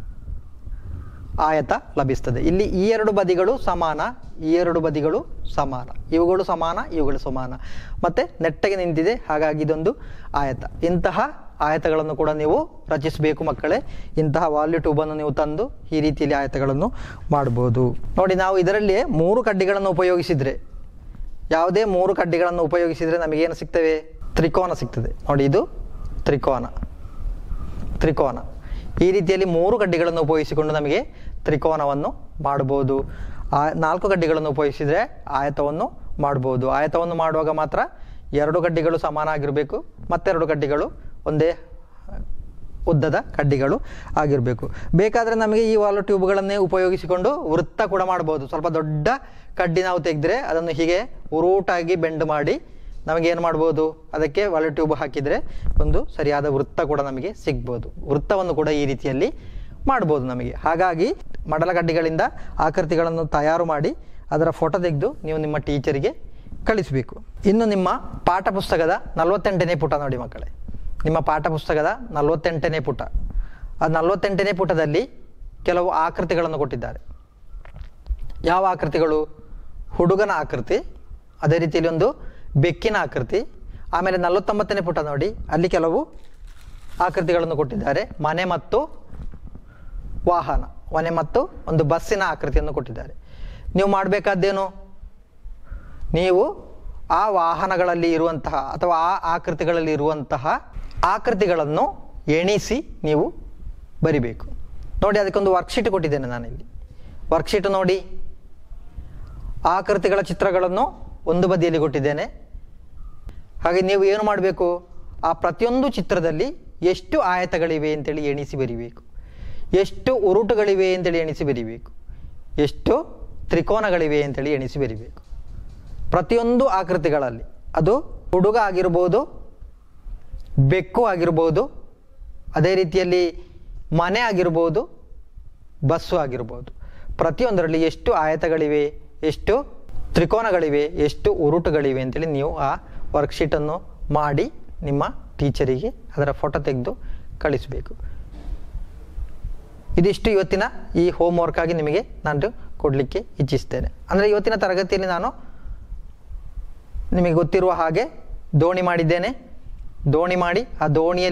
ಆಯತ ಲಭಿಸ್ತದೆ. ಇಲ್ಲಿ ಈ 2 ಬದಿಗಳು ಸಮಾನ, ಈ 2 ಬದಿಗಳು ಸಮಾನ, ಇವುಗಳು ಸಮಾನ, ಇವುಗಳು ಸಮಾನ, ಮತ್ತೆ ನೆಟ್ಟಗೆ ನಿಂತಿದೆ. ಹಾಗಾಗಿ ಇದೊಂದು ಆಯತ. ಇಂತಹ ಆಯತಗಳನ್ನು ಕೂಡ ನೀವು ರಚಿಸಬೇಕು ಮಕ್ಕಳೇ. ಇಂತಹ ವಾಲ್ವ್ ಟ್ಯೂಬನ್ನು ನೀವು ತಂದು ಈ ರೀತಿಯಲ್ಲಿ ಆಯತಗಳನ್ನು ಮಾಡಬಹುದು. ನೋಡಿ ನಾವು ಇದರಲ್ಲಿ 3 ಕಡ್ಡಿಗಳನ್ನು ಉಪಯೋಗಿಸಿದರೆ, ಯಾವುದೇ 3 ಕಡ್ಡಿಗಳನ್ನು ಉಪಯೋಗಿಸಿದರೆ ನಮಗೇನು ಸಿಗ್ತವೆ? ತ್ರಿಕೋನ ಸಿಗ್ತದೆ. ನೋಡಿ ಇದು ತ್ರಿಕೋನ. ಈ ರೀತಿಯಲ್ಲಿ 3 ಕಡ್ಡಿಗಳನ್ನು ಉಪಯೋಗಿಸಿಕೊಂಡು ನಮಗೆ ತ್ರಿಕೋನವನ್ನು ಮಾಡಬಹುದು. 4 ಕಡ್ಡಿಗಳನ್ನು ಉಪಯೋಗಿಸಿದರೆ ಆಯತವನ್ನು ಮಾಡಬಹುದು. ಆಯತವನ್ನು ಮಾಡುವಾಗ ಮಾತ್ರ 2 ಕಡ್ಡಿಗಳು ಸಮಾನ ಆಗಿರಬೇಕು, ಮತ್ತೆರಡು ಕಡ್ಡಿಗಳು ಒಂದೇ ಉದ್ದದ ಕಡ್ಡಿಗಳು ಆಗಿರಬೇಕು. ಬೇಕಾದರೆ ನಮಗೆ ಈ ವಾಲ್ವ್ ಟ್ಯೂಬ್ಗಳನ್ನೇ ಉಪಯೋಗಿಸಿಕೊಂಡು ವೃತ್ತ ಕೂಡ ಮಾಡಬಹುದು. ಸ್ವಲ್ಪ ದೊಡ್ಡ ಕಡ್ಡಿ ನಾವು ತೆಗೆದ್ರೆ ಅದನ್ನು ಹೀಗೆ ಉರುಟಾಗಿ ಬೆಂಡ್ ಮಾಡಿ ನಮಗೇನು ಮಾಡ್ಬೋದು? ಅದಕ್ಕೆ ವಾಲ್ವ್ ಟ್ಯೂಬ್ ಹಾಕಿದರೆ ಒಂದು ಸರಿಯಾದ ವೃತ್ತ ಕೂಡ ನಮಗೆ ಸಿಗ್ಬೋದು. ವೃತ್ತವನ್ನು ಕೂಡ ಈ ರೀತಿಯಲ್ಲಿ ಮಾಡ್ಬೋದು ನಮಗೆ. ಹಾಗಾಗಿ ಮಡಲಗಡ್ಡಿಗಳಿಂದ ಆಕೃತಿಗಳನ್ನು ತಯಾರು ಮಾಡಿ ಅದರ ಫೋಟೋ ತೆಗೆದು ನೀವು ನಿಮ್ಮ ಟೀಚರಿಗೆ ಕಳಿಸಬೇಕು. ಇನ್ನು ನಿಮ್ಮ ಪಾಠ ಪುಸ್ತಕದ 48ನೇ ಪುಟ ನೋಡಿ ಮಕ್ಕಳೇ. ನಿಮ್ಮ ಪಾಠ ಪುಸ್ತಕದ 48ನೇ ಪುಟ. ಆ 48ನೇ ಪುಟದಲ್ಲಿ ಕೆಲವು ಆಕೃತಿಗಳನ್ನು ಕೊಟ್ಟಿದ್ದಾರೆ. ಯಾವ ಆಕೃತಿಗಳು? ಹುಡುಗನ ಆಕೃತಿ, ಅದೇ ರೀತಿಯಲ್ಲಿ ಒಂದು ಬೆಕ್ಕಿನ ಆಕೃತಿ. ಆಮೇಲೆ 49ನೇ ಪುಟ ನೋಡಿ, ಅಲ್ಲಿ ಕೆಲವು ಆಕೃತಿಗಳನ್ನು ಕೊಟ್ಟಿದ್ದಾರೆ. ಮನೆ ಮತ್ತು ವಾಹನ, ಮನೆ ಮತ್ತು ಒಂದು ಬಸ್ಸಿನ ಆಕೃತಿಯನ್ನು ಕೊಟ್ಟಿದ್ದಾರೆ. ನೀವು ಮಾಡಬೇಕಾದ್ದೇನು? ನೀವು ಆ ವಾಹನಗಳಲ್ಲಿ ಇರುವಂತಹ ಅಥವಾ ಆ ಆಕೃತಿಗಳಲ್ಲಿ ಇರುವಂತಹ ಆಕೃತಿಗಳನ್ನು ಎಣಿಸಿ ನೀವು ಬರಿಬೇಕು. ನೋಡಿ, ಅದಕ್ಕೊಂದು ವರ್ಕ್ಶೀಟ್ ಕೊಟ್ಟಿದ್ದೇನೆ ನಾನಿಲ್ಲಿ. ವರ್ಕ್ಶೀಟ್ ನೋಡಿ, ಆಕೃತಿಗಳ ಚಿತ್ರಗಳನ್ನು ಒಂದು ಬದಿಯಲ್ಲಿ ಕೊಟ್ಟಿದ್ದೇನೆ. ಹಾಗೆ ನೀವು ಏನು ಮಾಡಬೇಕು, ಆ ಪ್ರತಿಯೊಂದು ಚಿತ್ರದಲ್ಲಿ ಎಷ್ಟು ಆಯತಗಳಿವೆ ಅಂತೇಳಿ ಎಣಿಸಿ ಬರಿಬೇಕು, ಎಷ್ಟು ಉರುಟುಗಳಿವೆ ಅಂತೇಳಿ ಎಣಿಸಿ ಬರಿಬೇಕು, ಎಷ್ಟು ತ್ರಿಕೋನಗಳಿವೆ ಅಂತೇಳಿ ಎಣಿಸಿ ಬರಿಬೇಕು. ಪ್ರತಿಯೊಂದು ಆಕೃತಿಗಳಲ್ಲಿ, ಅದು ಹುಡುಗ ಆಗಿರ್ಬೋದು, ಬೆಕ್ಕು ಆಗಿರ್ಬೋದು, ಅದೇ ರೀತಿಯಲ್ಲಿ ಮನೆ ಆಗಿರ್ಬೋದು, ಬಸ್ಸು ಆಗಿರ್ಬೋದು. ಪ್ರತಿಯೊಂದರಲ್ಲಿ ಎಷ್ಟು ಆಯತಗಳಿವೆ, ಎಷ್ಟು ತ್ರಿಕೋನಗಳಿವೆ, ಎಷ್ಟು ಉರುಟುಗಳಿವೆ ಅಂತೇಳಿ ನೀವು ಆ ವರ್ಕ್ಶೀಟನ್ನು ಮಾಡಿ ನಿಮ್ಮ ಟೀಚರಿಗೆ ಅದರ ಫೋಟೋ ತೆಗೆದು ಕಳಿಸಬೇಕು. ಇದಿಷ್ಟು ಇವತ್ತಿನ ಈ ಹೋಮ್ ವರ್ಕ್ ಆಗಿ ನಿಮಗೆ ನಾನು ಕೊಡಲಿಕ್ಕೆ ಇಚ್ಛಿಸ್ತೇನೆ. ಅಂದರೆ ಇವತ್ತಿನ ತರಗತಿಯಲ್ಲಿ ನಾನು ನಿಮಗೆ ಗೊತ್ತಿರುವ ಹಾಗೆ ದೋಣಿ ಮಾಡಿದ್ದೇನೆ. ದೋಣಿ ಮಾಡಿ ಆ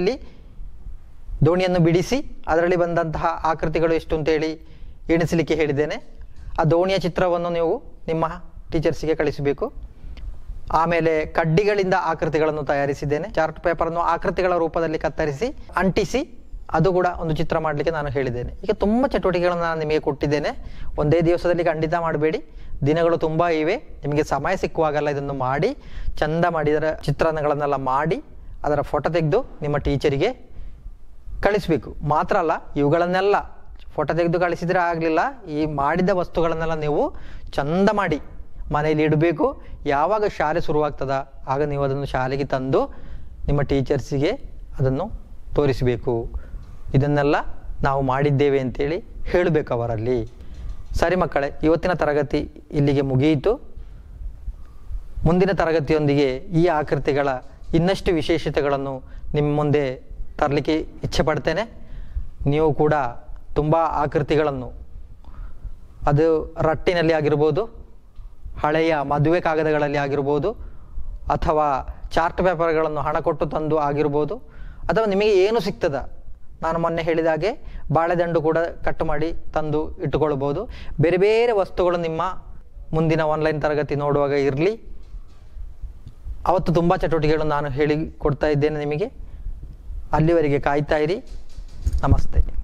ದೋಣಿಯನ್ನು ಬಿಡಿಸಿ ಅದರಲ್ಲಿ ಬಂದಂತಹ ಆಕೃತಿಗಳು ಎಷ್ಟು ಅಂತೇಳಿ ಎಣಿಸಲಿಕ್ಕೆ ಹೇಳಿದ್ದೇನೆ. ಆ ದೋಣಿಯ ಚಿತ್ರವನ್ನು ನೀವು ನಿಮ್ಮ ಟೀಚರ್ಸಿಗೆ ಕಳಿಸಬೇಕು. ಆಮೇಲೆ ಕಡ್ಡಿಗಳಿಂದ ಆಕೃತಿಗಳನ್ನು ತಯಾರಿಸಿದ್ದೇನೆ. ಚಾರ್ಟ್ ಪೇಪರನ್ನು ಆಕೃತಿಗಳ ರೂಪದಲ್ಲಿ ಕತ್ತರಿಸಿ ಅಂಟಿಸಿ ಅದು ಕೂಡ ಒಂದು ಚಿತ್ರ ಮಾಡಲಿಕ್ಕೆ ನಾನು ಹೇಳಿದ್ದೇನೆ. ಈಗ ತುಂಬ ಚಟುವಟಿಕೆಗಳನ್ನು ನಾನು ನಿಮಗೆ ಕೊಟ್ಟಿದ್ದೇನೆ. ಒಂದೇ ದಿವಸದಲ್ಲಿ ಖಂಡಿತ ಮಾಡಬೇಡಿ, ದಿನಗಳು ತುಂಬ ಇವೆ. ನಿಮಗೆ ಸಮಯ ಸಿಕ್ಕುವಾಗಲ್ಲ ಇದನ್ನು ಮಾಡಿ, ಚಂದ ಮಾಡಿದರ ಚಿತ್ರಣಗಳನ್ನೆಲ್ಲ ಮಾಡಿ ಅದರ ಫೋಟೋ ತೆಗೆದು ನಿಮ್ಮ ಟೀಚರಿಗೆ ಕಳಿಸಬೇಕು. ಮಾತ್ರ ಅಲ್ಲ, ಇವುಗಳನ್ನೆಲ್ಲ ಫೋಟೋ ತೆಗೆದು ಕಳಿಸಿದರೆ ಆಗಲಿಲ್ಲ, ಈ ಮಾಡಿದ ವಸ್ತುಗಳನ್ನೆಲ್ಲ ನೀವು ಚಂದ ಮಾಡಿ ಮನೆಯಲ್ಲಿ ಇಡಬೇಕು. ಯಾವಾಗ ಶಾಲೆ ಶುರುವಾಗ್ತದ ಆಗ ನೀವು ಅದನ್ನು ಶಾಲೆಗೆ ತಂದು ನಿಮ್ಮ ಟೀಚರ್ಸಿಗೆ ಅದನ್ನು ತೋರಿಸಬೇಕು. ಇದನ್ನೆಲ್ಲ ನಾವು ಮಾಡಿದ್ದೇವೆ ಅಂತೇಳಿ ಹೇಳಬೇಕು ಅವರಲ್ಲಿ. ಸರಿ ಮಕ್ಕಳೇ, ಇವತ್ತಿನ ತರಗತಿ ಇಲ್ಲಿಗೆ ಮುಗಿಯಿತು. ಮುಂದಿನ ತರಗತಿಯೊಂದಿಗೆ ಈ ಆಕೃತಿಗಳ ಇನ್ನಷ್ಟು ವಿಶೇಷತೆಗಳನ್ನು ನಿಮ್ಮ ಮುಂದೆ ತರಲಿಕ್ಕೆ ಇಚ್ಛೆ ಪಡ್ತೇನೆ. ನೀವು ಕೂಡ ತುಂಬ ಆಕೃತಿಗಳನ್ನು, ಅದು ರಟ್ಟಿನಲ್ಲಿ ಆಗಿರ್ಬೋದು, ಹಳೆಯ ಮದುವೆ ಕಾಗದಗಳಲ್ಲಿ ಆಗಿರ್ಬೋದು, ಅಥವಾ ಚಾರ್ಟ್ ಪೇಪರ್ಗಳನ್ನು ಹಣ ಕೊಟ್ಟು ತಂದು ಆಗಿರ್ಬೋದು, ಅಥವಾ ನಿಮಗೆ ಏನು ಸಿಗ್ತದ, ನಾನು ಮೊನ್ನೆ ಹೇಳಿದ ಹಾಗೆ ಬಾಳೆದಂಡು ಕೂಡ ಕಟ್ಟು ಮಾಡಿ ತಂದು ಇಟ್ಟುಕೊಳ್ಬೋದು. ಬೇರೆ ಬೇರೆ ವಸ್ತುಗಳು ನಿಮ್ಮ ಮುಂದಿನ ಆನ್ಲೈನ್ ತರಗತಿ ನೋಡುವಾಗ ಇರಲಿ. ಅವತ್ತು ತುಂಬ ಚಟುವಟಿಕೆಗಳನ್ನು ನಾನು ಹೇಳಿ ಕೊಡ್ತಾ ಇದ್ದೇನೆ ನಿಮಗೆ. ಅಲ್ಲಿವರೆಗೆ ಕಾಯ್ತಾ ಇರಿ. ನಮಸ್ತೆ.